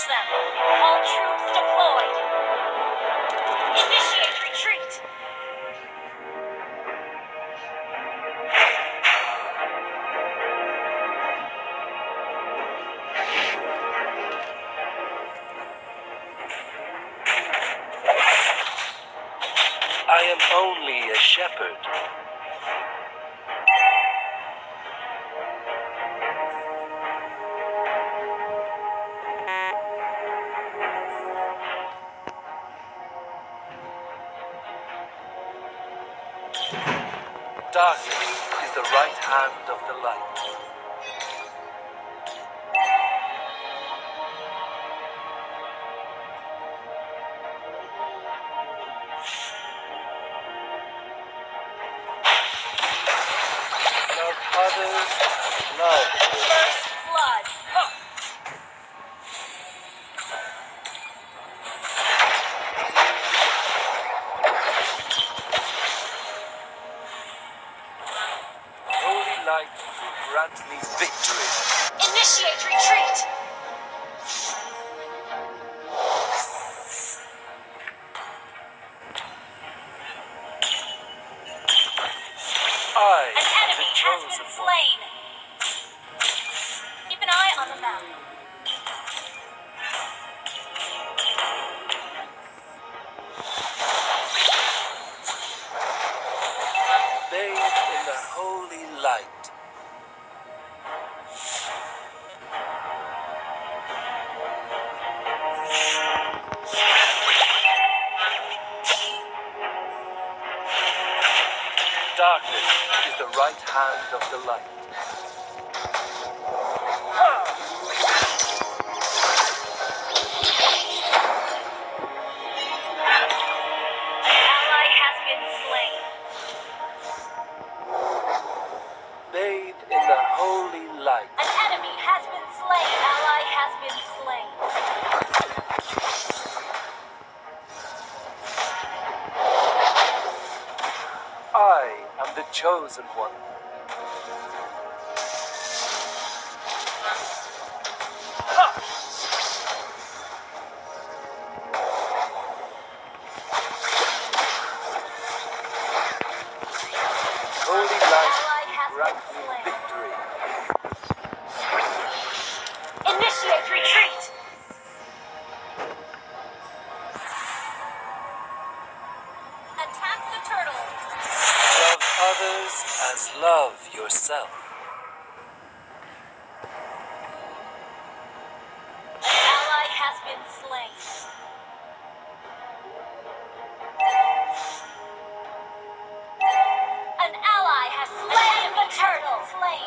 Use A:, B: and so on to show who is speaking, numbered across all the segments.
A: Crush them! All troops deployed! Initiate retreat!
B: I am only a shepherd. Darkness is the right hand of the light. Love others, love.
A: First blood!
B: Holy light will grant me victory.
A: Initiate retreat!
B: I
A: An
B: am the
A: enemy has
B: chosen
A: been
B: one.
A: slain! Keep an eye on the map.
B: Bathed in the holy light. Darkness is the right hand of the light.
A: An ally has been slain.
B: Bathed in the holy light.
A: An enemy has been slain. Ally has been slain.
B: I am the chosen one. Holy light
A: Ally has
B: grant
A: been
B: me
A: slain.
B: victory.
A: Initiate retreat! Attack the turtle!
B: Love others as love yourself.
A: An ally has been slain. An ally has slain the turtle! Slain!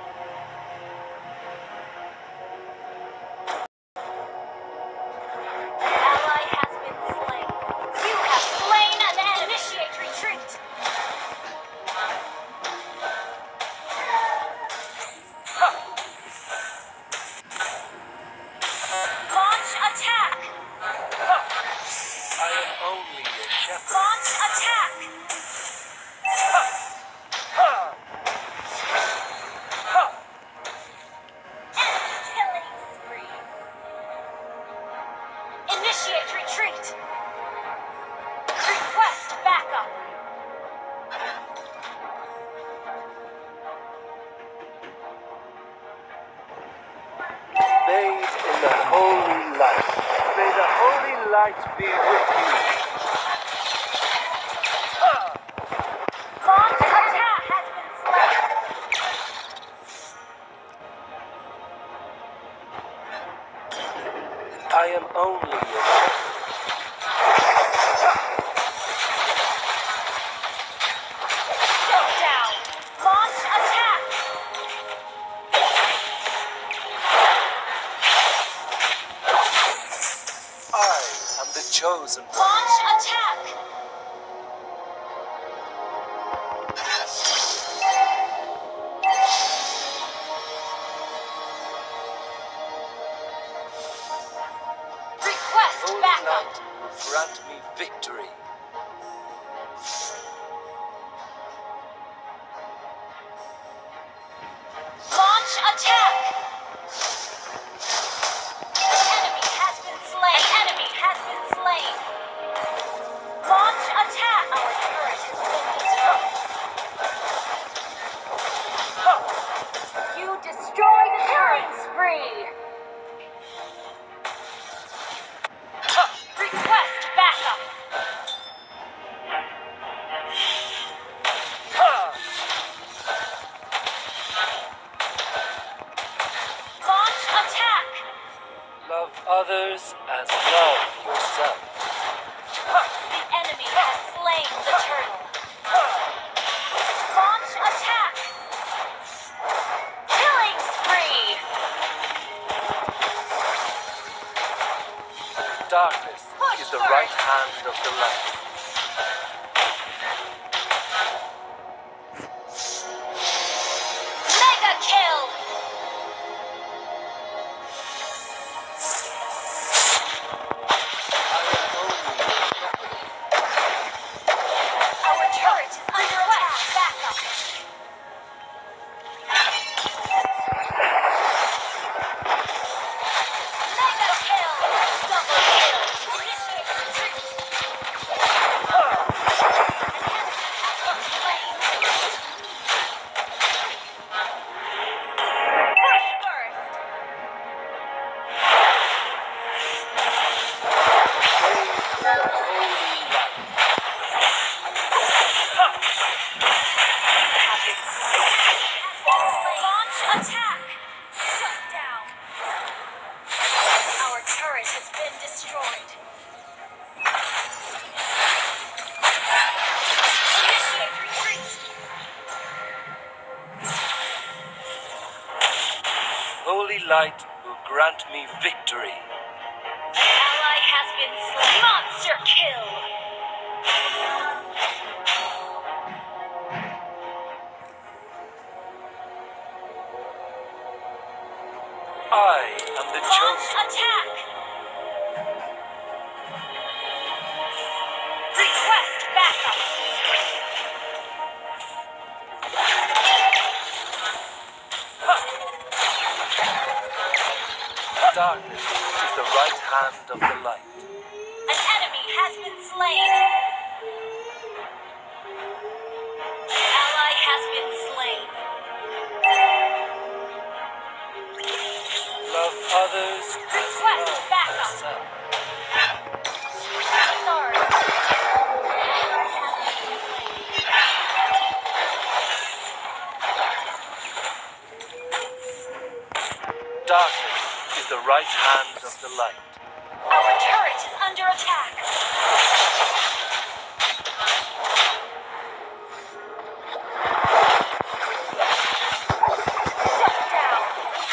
A: An ally has been slain. You have slain an enemy! Initiate retreat! Launch attack!
B: I am only a shepherd.
A: Launch attack! Enemy killing spree! Initiate retreat! Request backup!
B: Bathed in the holy light. May the holy light be with you.
A: Launch attack has been slain!
B: I am only a shepherd.
A: Down! Launch attack!
B: I am the chosen one.
A: Launch attack! Request
B: Holy
A: backup!
B: light will grant me victory.
A: Launch attack! The enemy has
B: Love others as love yourself.
A: The enemy has slain the turtle. Launch attack. Killing spree.
B: Darkness is the right hand of the light.
A: Mega kill. Our turret is under attack. Backup. Mega kill. Double kill. Initiate retreat. Push burst. Launch attack. Shut down. Our turret has been destroyed. Initiate retreat.
B: Holy light will grant me victory.
A: An ally has been slain. Monster kill.
B: I am the
A: Launch
B: chosen.
A: attack. Request backup.
B: Darkness is the right hand of the light.
A: An enemy has been slain. An ally has been slain.
B: Love others as
A: Request
B: love
A: backup.
B: yourself.
A: Sorry. An ally has been slain.
B: Darkness is the right hand of the light.
A: Our turret is under attack. Shut down.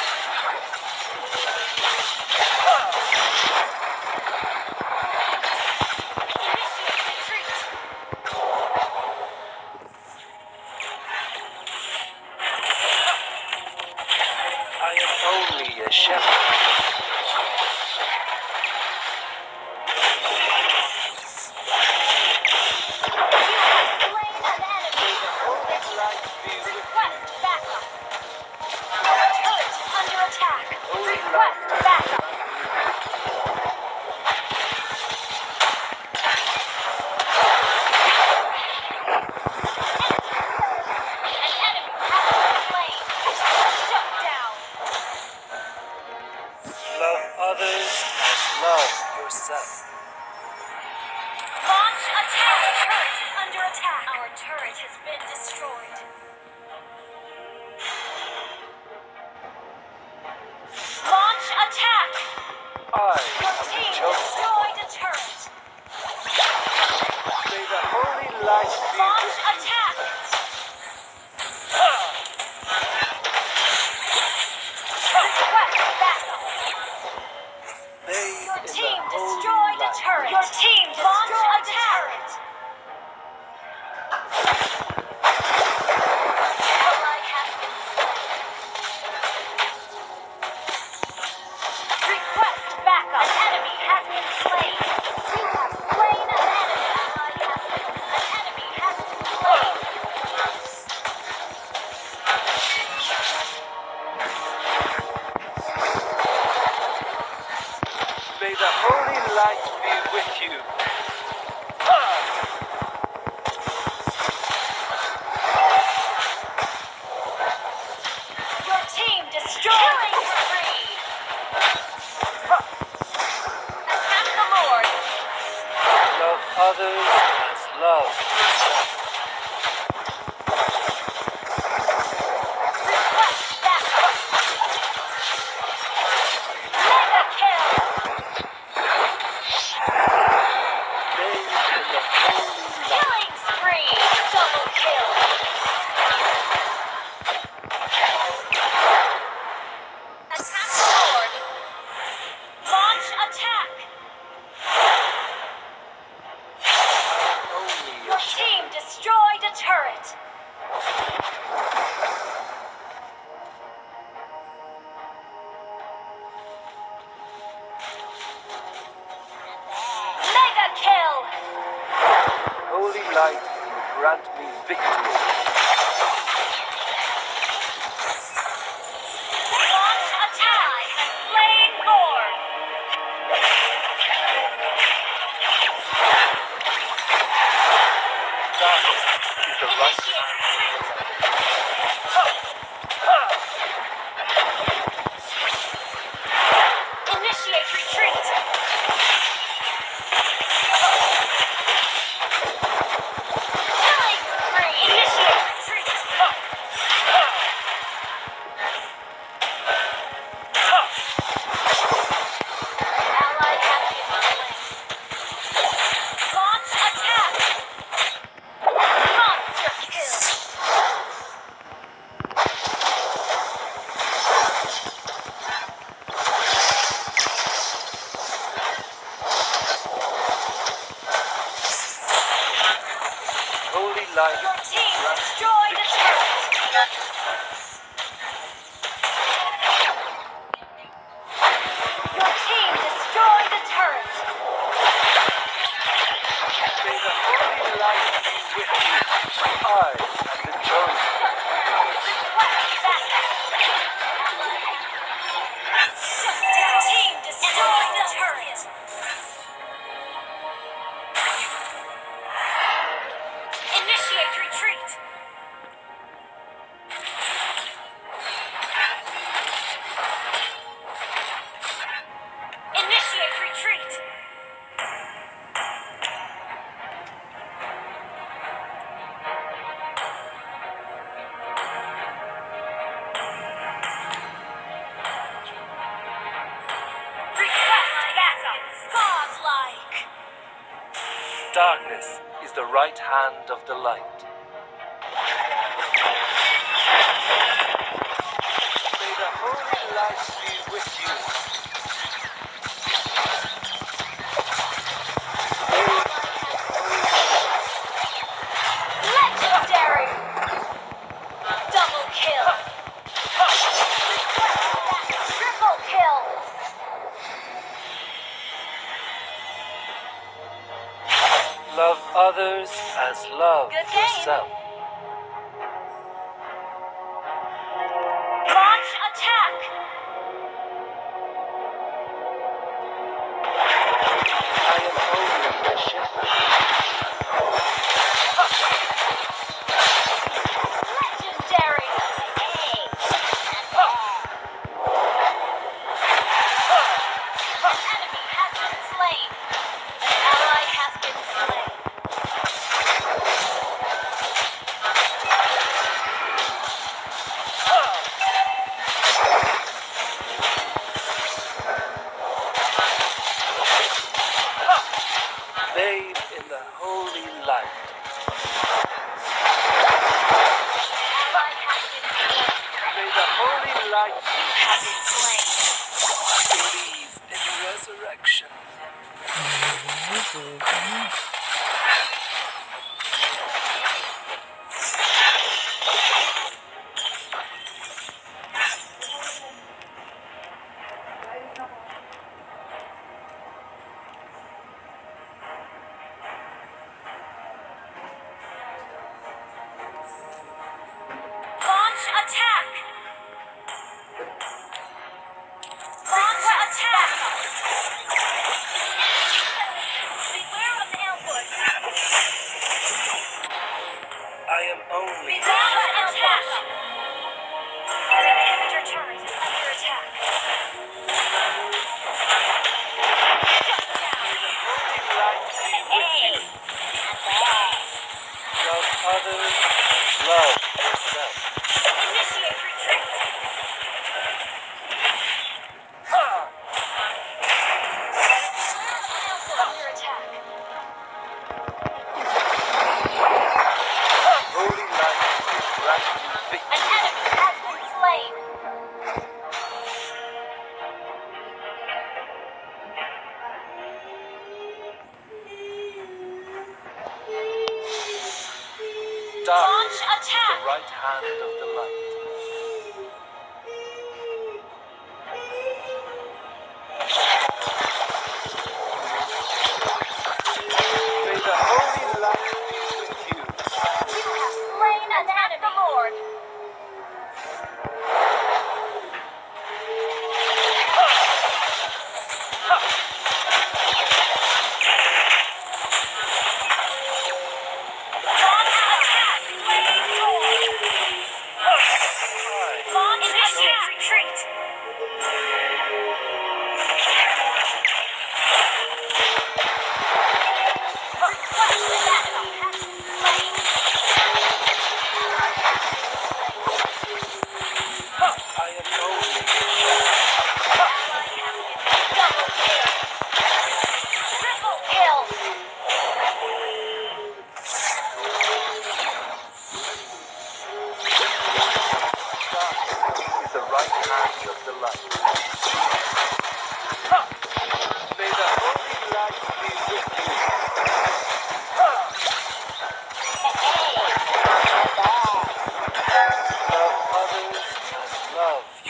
A: Initiate retreat.
B: I am only a shepherd.
A: You have slain an enemy.
B: Holy light be with
A: Request backup. Our turret is under attack.
B: Holy
A: Request backup. An enemy has been slain. Shut down.
B: love others as love yourself.
A: Launch attack. Turret is under attack. Our turret has been destroyed. Launch attack.
B: I
A: Your
B: am the
A: team
B: chosen.
A: destroyed a turret.
B: May the holy light be
A: Launch
B: with you.
A: attack. Request backup.
B: Bathe
A: Your
B: in the
A: team
B: holy
A: destroyed a
B: light.
A: turret. Your team destroyed a turret. Ally has been slain. Request backup. An enemy has been slain. You have slain an enemy. An enemy has been slain.
B: May the holy light be with you.
A: Your team destroyed. Killing spree. Attack the Lord.
B: Love others as love yourself.
A: Request backup. Mega kill.
B: light will grant me victory.
A: Launch attack! Slain Lord!
B: Darkness is the right hand.
A: Initiate retreat! Killing spree! Initiate retreat! Ally has been slain. Launch attack! Monster kill!
B: Holy light.
A: Your team destroyed a turret! Your team destroyed a turret!
B: May the holy light be with you. I am the chosen.
A: Request backup! Shut down! Team destroyed a turret! Initiate retreat! Initiate retreat! Request backup! Godlike!
B: Darkness is the right hand of the light. May the holy light be with you.
A: Legendary! Double kill! Triple kill!
B: Love others as love
A: Good game.
B: yourself.
A: Launch attack!
B: I am only a shepherd.
A: Legendary! An enemy has been slain! An ally has been slain!
B: Bathe in the holy light.
A: Ally has been slain!
B: May the holy light
A: Has been slain!
B: believe in resurrection.
A: Launch attack! Launch attack! Beware of ambush!
B: I am only
A: Beware of ambush! Inhibitor turret is under attack. Shut down!
B: holy light be with you. Love others as love yourself.
A: Initiate retreat! Under attack.
B: Holy light will grant me
A: An
B: victory.
A: enemy has been slain.
B: Darkness
A: Launch
B: is
A: attack!
B: the right hand of the light. May the holy light be with you.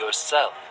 C: yourself.